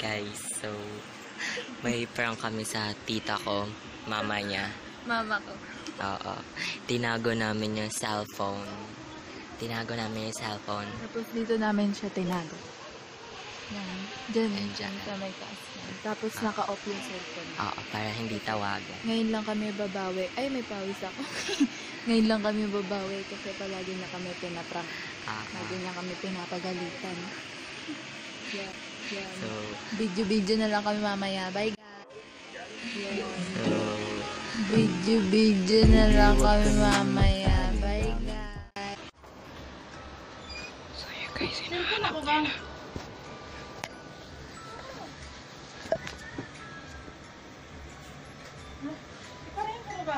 Guys, so may prank kami sa tita ko, mama niya. Mama ko. Oo. Tinago namin yung cellphone. Tapos dito namin siya tinago. Yan. Diyan. Diyan. Sa may taas. Tapos naka-off yung cellphone. Oo, para hindi tawagan. Ngayon lang kami babawi. Ay, may pawis ako. Ngayon lang kami babawi kasi palagi na kami pinaprank. Lagi na kami pinapagalitan. Yeah. So, Video na lang kami mamaya. Bye guys. so Video na lang kami mamaya. Bye guys. So yun guys, Cellphone ako ba? Iparayin ko ba?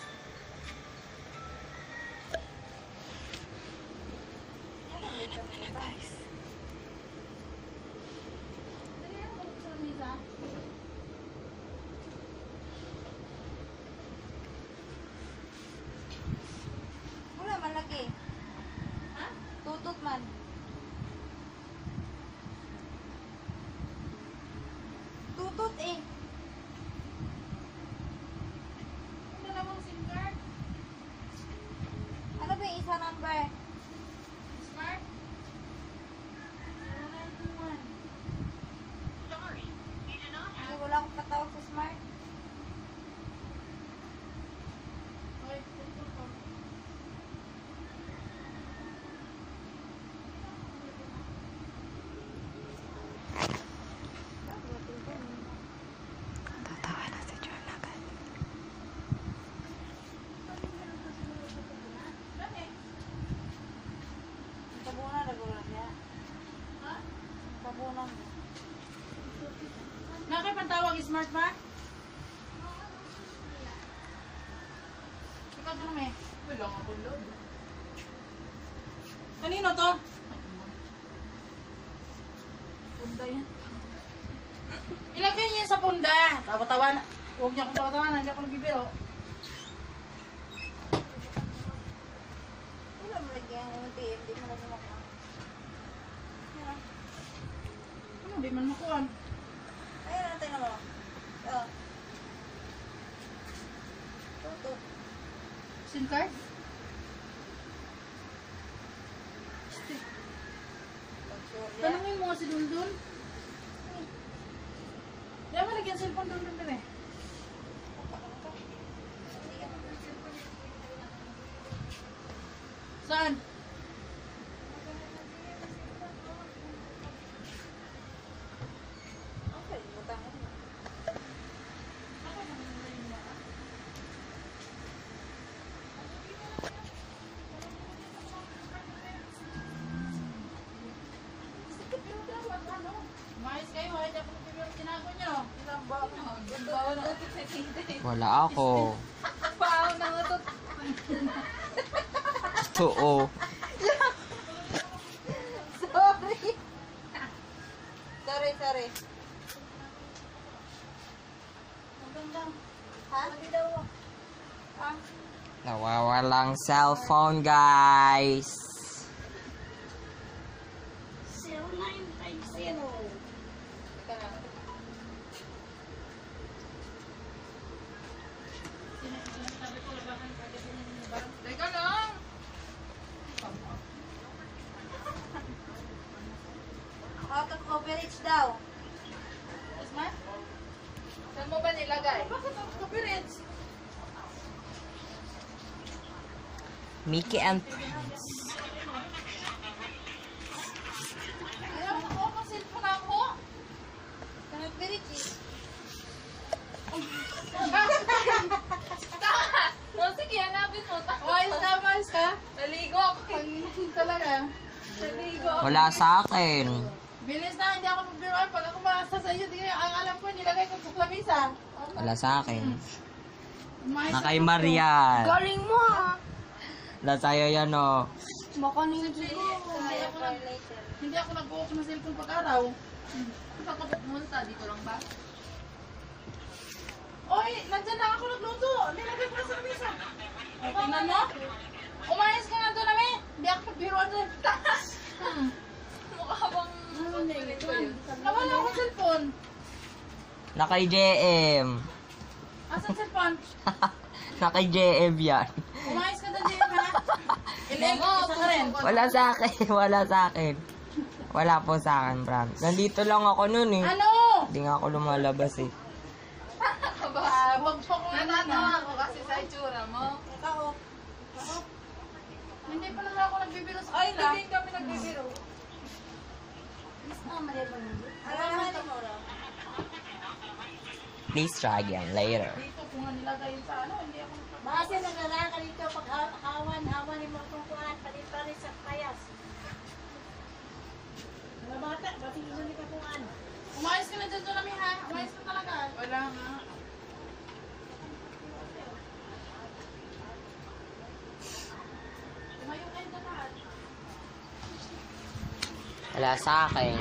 Wala man lagi. Ha? Tutut man. Tutut eh. Ano namang SIM card? Ano ba yung isa number? Smart? Hindi, wala akong patawag sa smart. Okay, cellphone ko. tatawa na si John agad. Tabunan na gulang niya. Ha? Tabunan. Nakipantawag smart ba? Ikaw dun eh. Wala nga bulog. Kanino to? Punda yan. Ilagay niya sa punda. Tawa-tawa na. Huwag niya akong tawa-tawa na. Hindi ako nagbibiro. Wala mo lagi ang UTM. Di mo na sumakla. Ano, di man makuha. Ayun, natin na mo. Oh. Tutut. SIM card? Pag-sure niya. Tanungin mo nga si Dundun. Di ba lagyan cellphone Dundun din eh? Saan? Okay, butang mo. Mais kayo, ay dapat yung tinago nyo. Wala ako. Paaw na utot. Oo. Sorry. Magandang. Ha? Lagi daw. Ah. Nawawalang cellphone guys. 0950. Teka lang. Teka lang. Out of coverage daw. Smart? Saan mo ba nilagay? Bakit ang copyright? Mickey and Prince. Ayaw ko, mag-cellphone ako. Coverage eh. O sige, hanapin mo. Ayos ka? Naligo ako. Talaga. Naligo ako. Wala sa akin. Bilis na, hindi ako magbiruan. Pag ako makasa sa iyo, ang alam ko, nilagay ko sa lamisa. Wala sa akin. Umayos Na kay ako. Marian. Galing mo ah. Wala sa'yo yan o. Makanin Hindi ako nag-buhok ng cellphone pag-araw. Saan ka pumunta? Dito lang ba? Oy, nandyan lang ako nagluto. Nilagay ko na sa lamisa. O, tingnan mo. Umayos ka nga doon namin. Hindi ako magbiruan doon. Mukha bang... Nawala akong cellphone. Nakay JM. Asan cellphone? Nakay JM yan. Umayos ka doon, Jim, ha? Ileg, isa ka rin. Wala sa akin, wala sa akin. Wala po sa akin, Bram. Nandito lang ako nun eh. Ano? Hindi nga ako lumalabas eh. Wag pa ko Natatawa ko kasi sa itsura mo. Ikaw. Hindi pa naman ako nagbibiro sa Ay, kanila. hindi kami nagbibiro. Alam mo, Please try again later. dito kung nga nilagay yun sa ano, hindi ako Base naglalaka ka dito pag hawan ni mga kukuhan, palit-palit sa payas. Mga bata, basi mo ni kakuhan. Umayos ka na dyan, Jonami, ha? Umayos ka talaga. Wala nga. Tumayo kayo na lahat. Wala sa akin.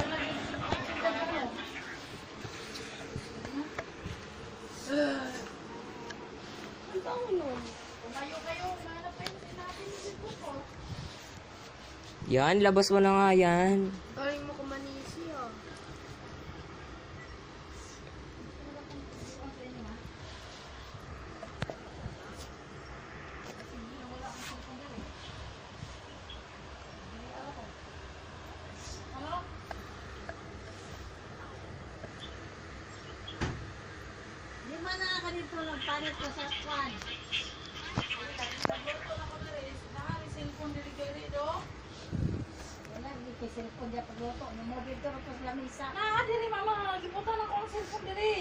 Tumayo kayo, hanap kayo sinabi ni Jito ko. Yan, labas mo na nga yan. Galing mo kumanisi ah. Ano? Di man na ka dito nagpalit ko sa kwan. Nagluto na ko na rin. Nahari, cellphone dili do. Wala, di kay cellphone diya pagluto. Namobil ko rin sa lamisa. Ah, diri mama, gibutan ako ang cellphone diri.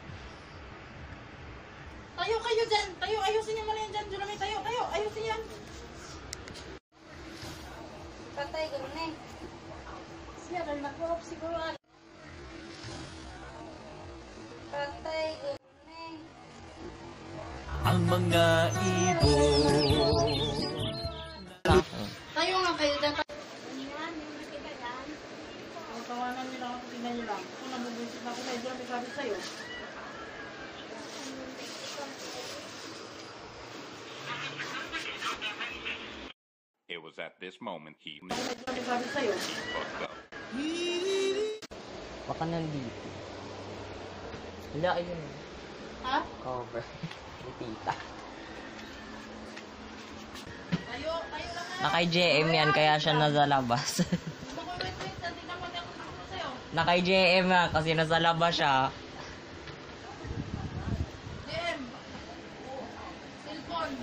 Tayo kayo dyan. Tayo, ayusin niyo muna yan dyan. Jonami, tayo, ayusin yan. Patay ko rin eh. Siya rin nag-off siguro. Patay ko rin eh. Ang mga ibon. Tayo nga kayo dyan. Yan, yung nakita yan. Ang tawanan nila ako, tingnan niyo lang. Kung nabubusit na ako na dyan, may sabi sa'yo. It was at this moment he May sabi sa'yo. fucked up. Baka nandito. Wala, ayun. Ha? Cover. Ni tita. Tayo lang nga. Nakay JM yan, kaya siya nasa labas. Wait. Tingnan mo, ako sa'yo. Nakay JM nga, kasi nasa labas siya. DM. Cellphone.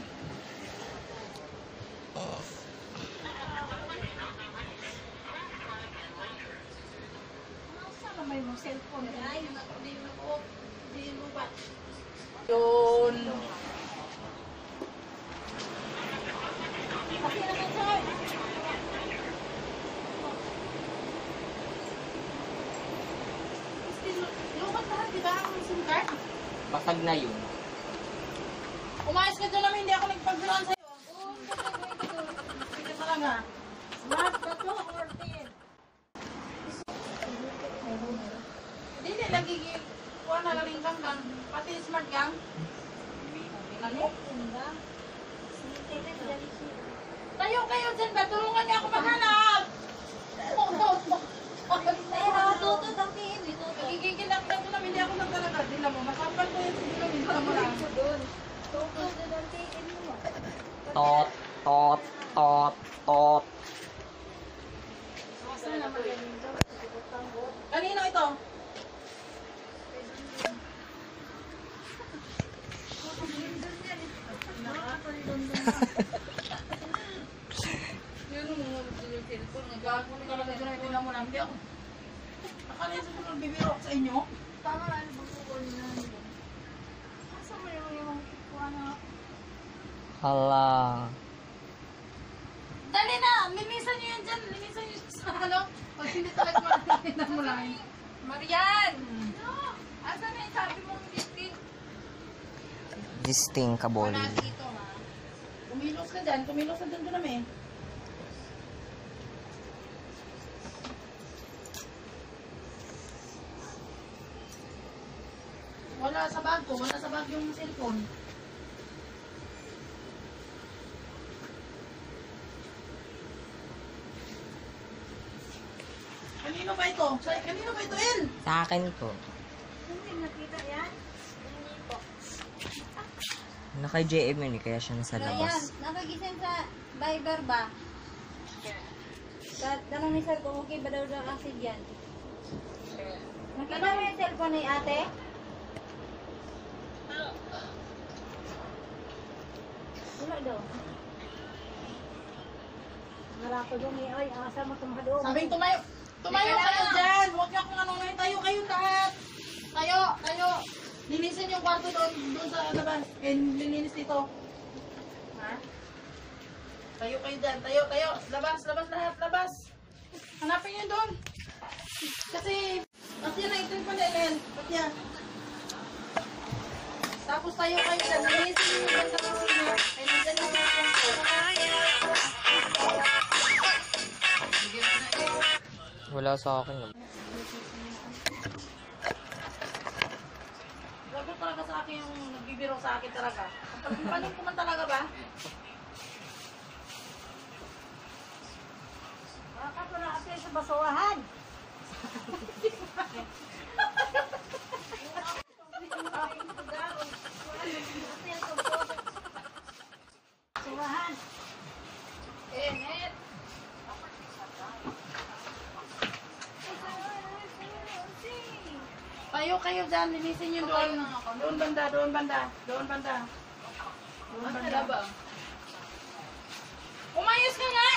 Saan may mo cellphone? Ay, Hindi mo ba? Yun. kasi naman sir. Lukat lahat, di ba ang SIM card? Basag na yun. Umayos ka dyan namin, hindi ako nagpagbiruan sa'yo. Sige talaga. Smart na to or din? Hindi, nagiging kuha na galing kang gang. Pati smart gang. Ano? Tayo kayo dyan ba? Tulungan niyo ako maghanap! Ay, nakatutod ang tiin. Nagigigil ako na doon namin, hindi ako nagtalaga. Dila mo, masampal ko yan sa dilo, hindi mo lang. Tutod ang tiin mo. Tot, tot, tot, tot. Kanino ito? Yun mo, yung cellphone. Gago na talaga dyan, hindi na mo lang. Hindi ako. Nakalesa ko nagbibiro sa inyo. Tama na, bukukul na. Asa mo yung kuha na? Hala. Dali na! Linisan nyo yan dyan. Linisan nyo sa ano. Pag hindi talaga malinisan mo lang. Marian! Asan na yung sabi mong distinct? Disting kabol. Wala dito, ha? Kumilos ka dyan. Kumilos ka dyan doon namin. Wala sa bag ko. Wala sa bag yung cellphone. Kanino ba ito? Kanino ba ito, El? Sa Sa akin po. Hindi nakita yan. Hindi po. Kay JM yun eh, kaya siya nasa Ayan, labas. nakagising sa Viber ba? Tanong ni sir kung okay ba daw daw acid yan. Nakita mo yung cellphone ni ate? Wala daw. Marako doon eh. Ay, asa mo tumahado. Sabing tumayo. Tumayo kayo dyan. Huwag niyo akong ano. Tayo kayong lahat. Tayo. Linisin yung kwarto doon sa labas. And lininis dito. Ha? Tayo kayo dyan. Tayo. Labas lahat. Labas. Hanapin niyo doon. Kasi, Patya na ito yung panelen. Patya. Tapos tayo kayo dyan. Linisin niyo yung sa kusina. And nandyan yung kwarto. Wala sa akin. Lagot talaga sa akin yung nagbibiro sa akin talaga. Panik ko man talaga ba? Baka ko na ate sa basuhan. Basuhan. Net. Tayo kayo dyan, linisin nyo doon. Doon banda. Umayos ka nga!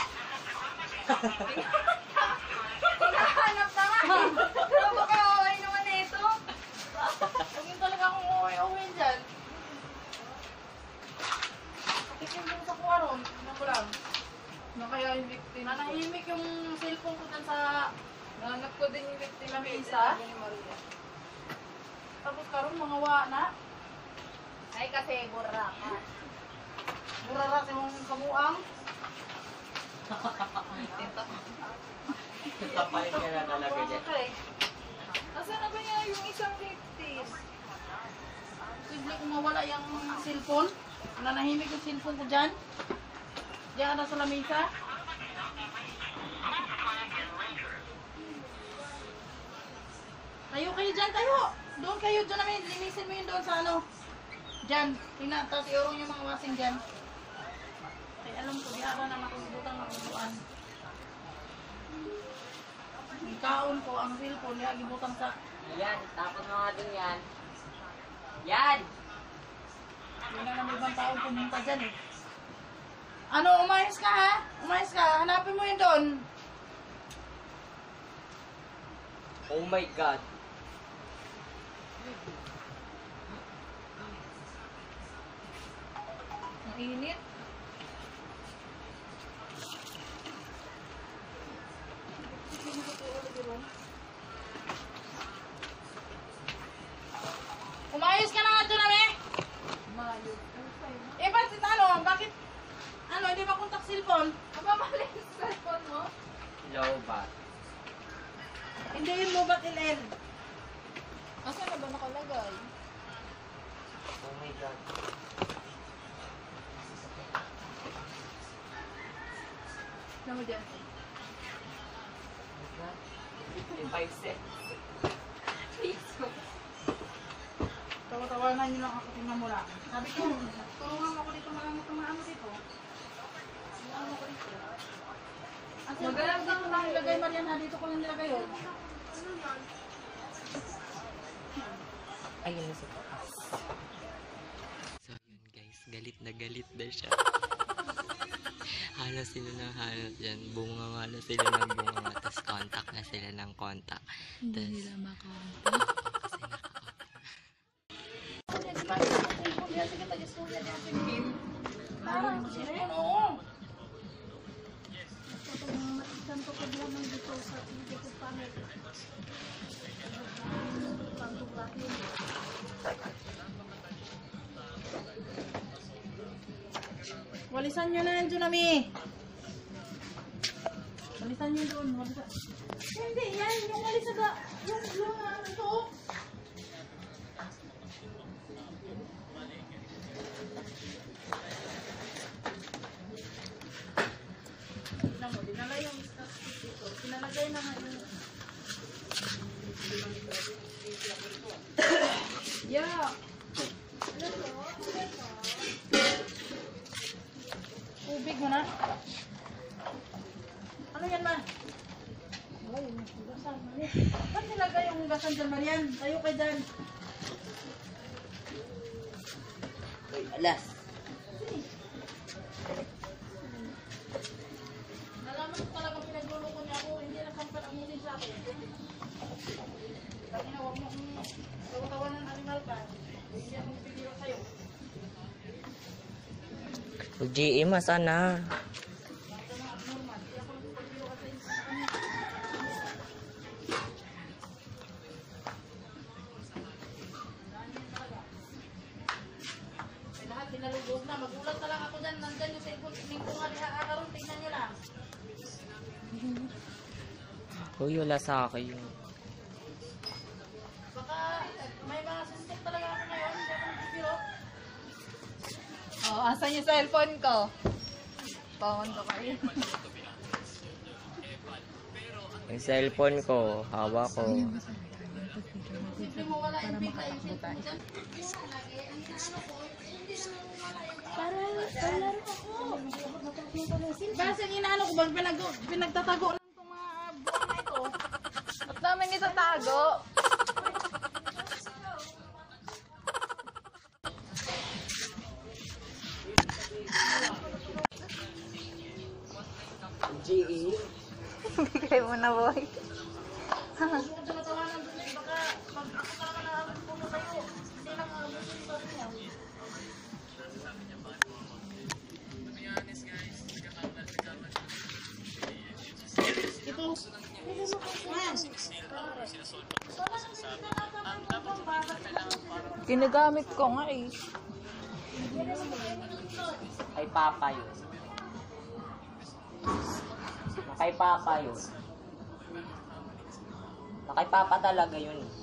Hinahanap naman! Baka okay naman na ito. Huwag yun talaga akong okay dyan. Patikin din sa kuwaron. Tingnan ko lang. Na kaya yung victim. Nanahimik yung cellphone ko dyan sa... Nanap ko din yung victim na may isa. Tapos karon mga na. Ay kasi burra ka. Burra sa mong kamuang. Tapay ka na talaga dyan. Nasaan na ba niya yung isang victim? Simple kung mawala yung cellphone. Nanahimik yung cellphone ko dyan. Diyan na sa lamesa. Tayo kayo dyan, tayo! Doon kayo, dyan namin, linisin mo yun doon sa ano. Dyan, tapos iurong yung mga wasing dyan. Ay, alam ko, di ara na makubutang makubuan. Ikaon ko ang cellphone, di agibutang sa... Yan, tapos mga dun yan. Yan! Hindi na naman ibang tao pumunta dyan eh. Ano, umayos ka ha? Umayos ka, hanapin mo yun doon. Oh my God. Ang init. Umayos ka na nga doon, ame! Eh, bakit ano? Bakit? Ano, hindi ba kontak cellphone? Mababalik yung cellphone mo? Low bat. Hindi yun mo ba't ilen? Asan na ba nakalagay? Oh my God. Ano mo dyan? 5 cents. Tawa-tawanan nyo lang ako, tingnan mo lang. Sabi ko, tulungan mo ako dito, maano dito. Maano ko dito. Magalang dito lang ilagay, Mariana. Dito ko lang nilagay yun. Ayun na sa taas. So yun guys, galit na siya. Halos sila ng halos yan. Bunga na sila ng bunga. Tapos contact na sila ng contact. Hindi Tas, nila makontak. Oo. Tanto ko lang ng dito sa hindi ko panel. Tanto bakit. Walisan nyo na yan, Junami. Walisan nyo doon. Walisan. Hindi, yan. Yung walisan na. Yung ano ito. Tignan mo, dinala yung dito. Pinalagay na nga yung... ilagay yung hugasan dyan, Marian. Tayo kayo dyan. Uy, alas. Nalaman ko talaga pinagluluko niya ako. Hindi na sampan ang nilin sa akin. Sabi na, huwag mo akong tawanan ng animal ka. Hindi akong pipigil sa'yo. GE, masana. Lahat pinalugog na. Magulat na lang ako dyan. Nandyan yung cellphone. Tingin ko nga diha akaroon. Tingnan nyo lang. Uy, wala sa akin yun. Baka may mga suntok talaga ako ngayon. Hindi ako nagpipiro. Oh, asan yung cellphone ko? Pawan ko kayo. Yung cellphone ko, hawak ko. Simple mo wala yung bigla yung cellphone dyan. Basta yung inaano ko bang pinagtatago lang itong mga buwan na ito. Ba't namin itatago? GE? Bigay mo na, boy. Kung tinatawanan doon eh, baka mag-ako ka naman na puno tayo. Hindi lang busin pa rin yan. Ito. Ginagamit ko nga eh. Kay Papa yun. Kay Papa yun. Kay Papa talaga yun.